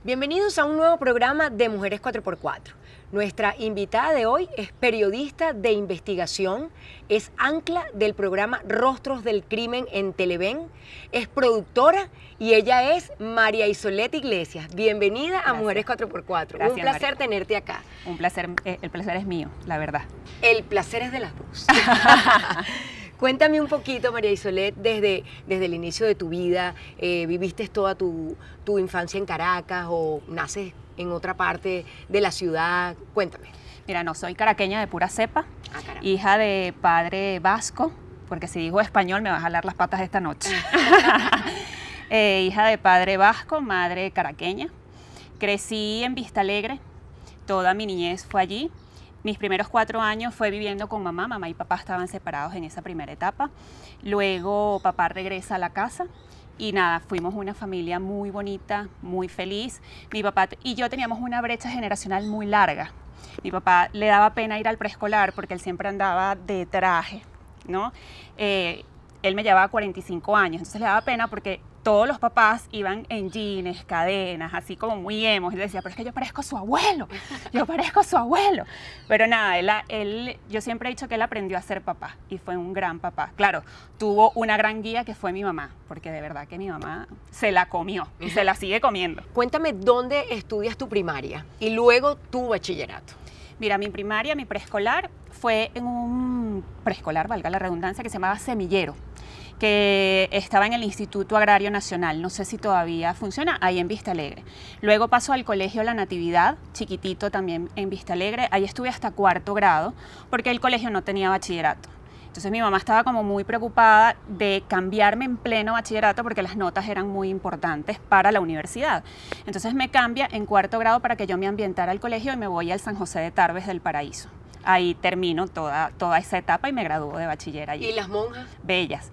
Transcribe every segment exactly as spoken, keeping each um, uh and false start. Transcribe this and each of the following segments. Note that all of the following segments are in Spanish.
Bienvenidos a un nuevo programa de Mujeres cuatro por cuatro. Nuestra invitada de hoy es periodista de investigación, es ancla del programa Rostros del Crimen en Televen, es productora y ella es María Isolet Iglesias. Bienvenida a Gracias. Mujeres cuatro por cuatro. Gracias, Un placer María. tenerte acá. Un placer, eh, el placer es mío, la verdad. El placer es de las dos. Cuéntame un poquito, María Isolet, desde, desde el inicio de tu vida, eh, ¿viviste toda tu, tu infancia en Caracas o naces en otra parte de la ciudad? Cuéntame. Mira, no, soy caraqueña de pura cepa, Ah, caramba. hija de padre vasco, porque si digo español me va a jalar las patas esta noche. eh, hija de padre vasco, madre caraqueña. Crecí en Vista Alegre, toda mi niñez fue allí. Mis primeros cuatro años fue viviendo con mamá, mamá y papá estaban separados en esa primera etapa. Luego papá regresa a la casa y nada, fuimos una familia muy bonita, muy feliz. Mi papá y yo teníamos una brecha generacional muy larga. Mi papá le daba pena ir al preescolar porque él siempre andaba de traje, ¿no? Eh, él me llevaba cuarenta y cinco años, entonces le daba pena porque todos los papás iban en jeans, cadenas, así como muy emos. Y le decía, pero es que yo parezco su abuelo, yo parezco su abuelo. Pero nada, él, él, yo siempre he dicho que él aprendió a ser papá y fue un gran papá. Claro, tuvo una gran guía que fue mi mamá, porque de verdad que mi mamá se la comió y se la sigue comiendo. Cuéntame dónde estudias tu primaria y luego tu bachillerato. Mira, mi primaria, mi preescolar fue en un preescolar, valga la redundancia, que se llamaba Semillero, que estaba en el Instituto Agrario Nacional, no sé si todavía funciona, ahí en Vista Alegre. Luego pasó al Colegio La Natividad, chiquitito también en Vista Alegre, ahí estuve hasta cuarto grado, porque el colegio no tenía bachillerato. Entonces mi mamá estaba como muy preocupada de cambiarme en pleno bachillerato porque las notas eran muy importantes para la universidad. Entonces me cambia en cuarto grado para que yo me ambientara al colegio y me voy al San José de Tarbes del Paraíso. Ahí termino toda, toda esa etapa y me gradúo de bachiller allí. ¿Y las monjas? Bellas.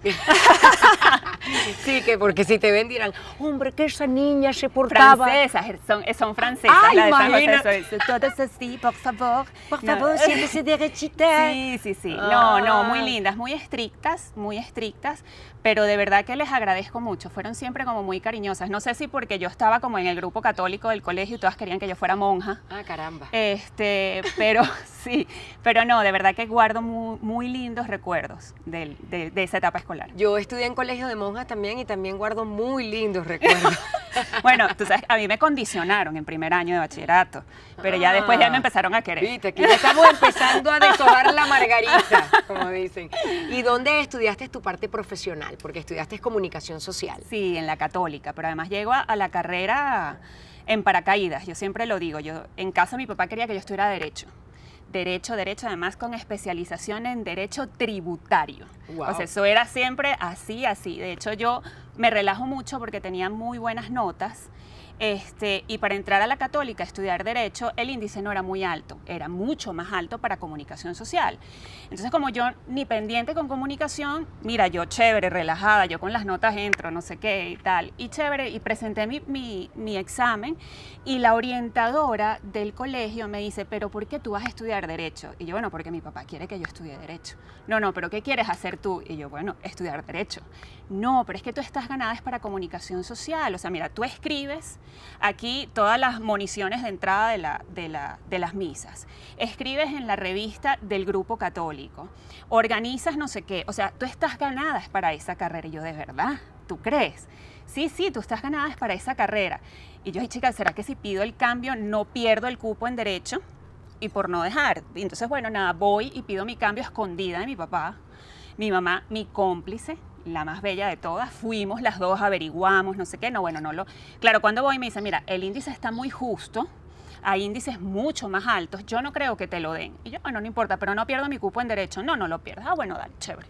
Sí, que porque si te ven dirán, hombre, que esa niña se portaba. Francesas, son, son francesas. Ay, la de San José, imagínate. soy- todas así, por favor. Por No. favor, siéntese derechita. Sí, sí, sí. No, no, muy Ah. lindas, muy estrictas, muy estrictas, pero de verdad que les agradezco mucho. Fueron siempre como muy cariñosas. No sé si porque yo estaba como en el grupo católico del colegio y todas querían que yo fuera monja. Ah, caramba. Este, pero sí, pero no, de verdad que guardo muy, muy lindos recuerdos del- de, de esa etapa escolar. Yo estudié en colegio de monjas también y también guardo muy lindos recuerdos. Bueno, tú sabes, a mí me condicionaron en primer año de bachillerato, pero ya después ya me empezaron a querer. Viste, aquí ya estamos empezando a deshojar la margarita, como dicen. ¿Y dónde estudiaste tu parte profesional? Porque estudiaste comunicación social. Sí, en la Católica, pero además llego a, a la carrera en paracaídas, yo siempre lo digo, yo en casa mi papá quería que yo estudiara Derecho. Derecho, Derecho, además con especialización en Derecho Tributario. Wow. O sea, eso era siempre así, así. De hecho, yo me relajo mucho porque tenía muy buenas notas. Este, y para entrar a la Católica a estudiar Derecho, el índice no era muy alto, era mucho más alto para comunicación social. Entonces, como yo ni pendiente con comunicación, mira, yo chévere, relajada, yo con las notas entro, no sé qué y tal, y chévere, y presenté mi, mi, mi examen, y la orientadora del colegio me dice, pero ¿por qué tú vas a estudiar Derecho? Y yo, bueno, porque mi papá quiere que yo estudie Derecho. No, no, pero ¿qué quieres hacer tú? Y yo, bueno, estudiar Derecho. No, pero es que tú estás ganada es para comunicación social, o sea, mira, tú escribes aquí todas las moniciones de entrada de, la, de, la, de las misas, escribes en la revista del grupo católico, organizas no sé qué, o sea, tú estás ganada es para esa carrera. Y yo, ¿de verdad? ¿Tú crees? Sí, sí, tú estás ganada es para esa carrera. Y yo, ay, chica, ¿será que si pido el cambio no pierdo el cupo en Derecho? Y por no dejar. Y entonces, bueno, nada, voy y pido mi cambio escondida de mi papá, mi mamá, mi cómplice, la más bella de todas, fuimos las dos, averiguamos, no sé qué, no, bueno, no lo... Claro, cuando voy me dice, mira, el índice está muy justo, hay índices mucho más altos, yo no creo que te lo den. Y yo, bueno, no importa, pero no pierdo mi cupo en Derecho. No, no lo pierdas. Ah, bueno, dale, chévere.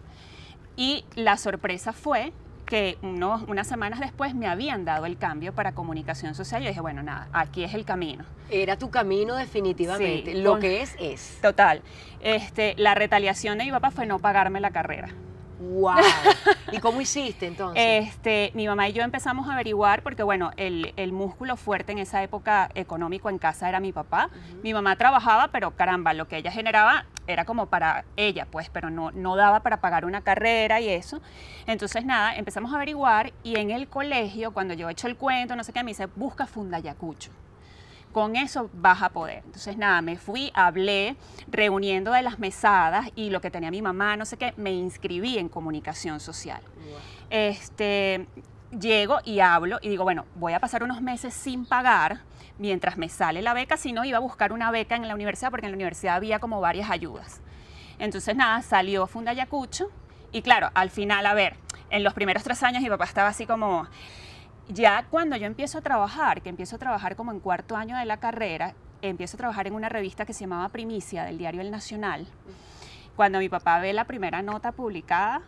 Y la sorpresa fue que unos, unas semanas después me habían dado el cambio para comunicación social. Yo dije, bueno, nada, aquí es el camino. Era tu camino definitivamente. Sí, Lo con- que es, es. Total. Este, la retaliación de mi papá fue no pagarme la carrera. ¡Wow! ¿Y cómo hiciste entonces? Este, mi mamá y yo empezamos a averiguar, porque bueno, el, el músculo fuerte en esa época económico en casa era mi papá. Uh-huh. Mi mamá trabajaba, pero caramba, lo que ella generaba era como para ella, pues, pero no, no daba para pagar una carrera y eso. Entonces, nada, empezamos a averiguar y en el colegio, cuando yo he hecho el cuento, no sé qué, me dice, busca Fundayacucho. Con eso vas a poder. Entonces, nada, me fui, hablé, reuniendo de las mesadas y lo que tenía mi mamá, no sé qué, me inscribí en comunicación social. Wow. Este, llego y hablo y digo, bueno, voy a pasar unos meses sin pagar mientras me sale la beca, si no iba a buscar una beca en la universidad, porque en la universidad había como varias ayudas. Entonces, nada, salió Fundayacucho y claro, al final, a ver, en los primeros tres años mi papá estaba así como... Ya cuando yo empiezo a trabajar, que empiezo a trabajar como en cuarto año de la carrera, empiezo a trabajar en una revista que se llamaba Primicia, del diario El Nacional. Cuando mi papá ve la primera nota publicada,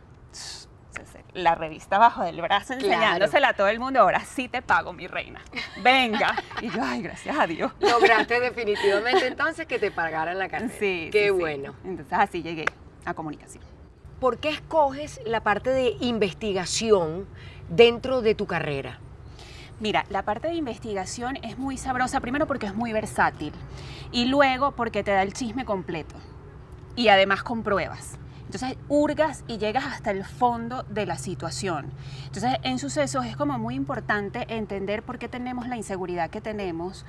la revista bajo del brazo, enseñándosela claro. a todo el mundo, ahora sí te pago, mi reina. Venga. Y yo, ay, gracias a Dios. Lograste definitivamente entonces que te pagaran la carrera. Sí. Qué sí, bueno. Sí. Entonces así llegué a comunicación. ¿Por qué escoges la parte de investigación dentro de tu carrera? Mira, la parte de investigación es muy sabrosa, primero porque es muy versátil y luego porque te da el chisme completo y además con pruebas. Entonces hurgas y llegas hasta el fondo de la situación. Entonces en sucesos es como muy importante entender por qué tenemos la inseguridad que tenemos,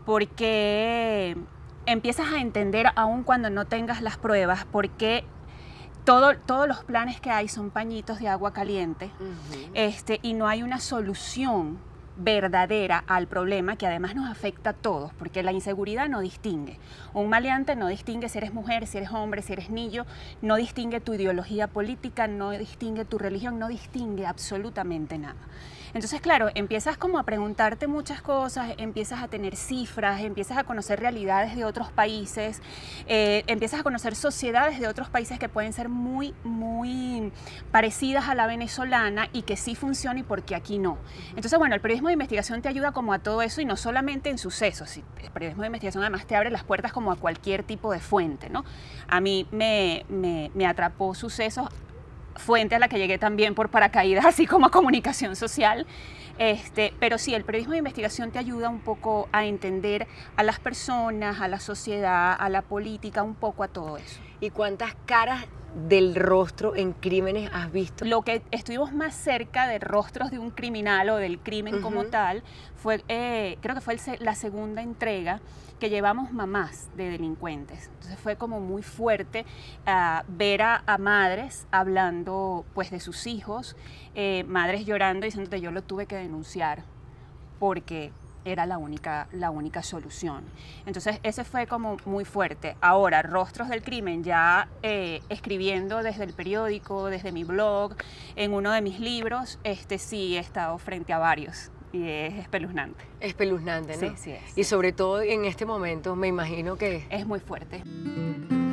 porque empiezas a entender aun cuando no tengas las pruebas, por qué Todo, todos los planes que hay son pañitos de agua caliente uh-huh. este, y no hay una solución verdadera al problema que además nos afecta a todos, porque la inseguridad no distingue. Un maleante no distingue si eres mujer, si eres hombre, si eres niño, no distingue tu ideología política, no distingue tu religión, no distingue absolutamente nada. Entonces, claro, empiezas como a preguntarte muchas cosas, empiezas a tener cifras, empiezas a conocer realidades de otros países, eh, empiezas a conocer sociedades de otros países que pueden ser muy, muy parecidas a la venezolana y que sí funcionan y porque aquí no. Entonces, bueno, el periodismo de investigación te ayuda como a todo eso y no solamente en sucesos. El periodismo de investigación además te abre las puertas como a cualquier tipo de fuente, ¿no? A mí me, me, me atrapó Sucesos, fuente a la que llegué también por paracaídas, así como a comunicación social. Este, pero sí, el periodismo de investigación te ayuda un poco a entender a las personas, a la sociedad, a la política, un poco a todo eso. ¿Y cuántas caras del rostro en crímenes has visto? Lo que estuvimos más cerca de rostros de un criminal o del crimen uh-huh. como tal, fue, eh, creo que fue el, la segunda entrega que llevamos mamás de delincuentes. Entonces fue como muy fuerte uh, ver a, a madres hablando pues de sus hijos, eh, madres llorando diciéndote yo lo tuve que denunciar porque era la única, la única solución. Entonces ese fue como muy fuerte. Ahora, Rostros del Crimen, ya eh, escribiendo desde el periódico, desde mi blog, en uno de mis libros, este sí he estado frente a varios. Y es espeluznante. Espeluznante, ¿no? Sí, sí es. Y sobre todo en este momento, me imagino que... Es muy fuerte.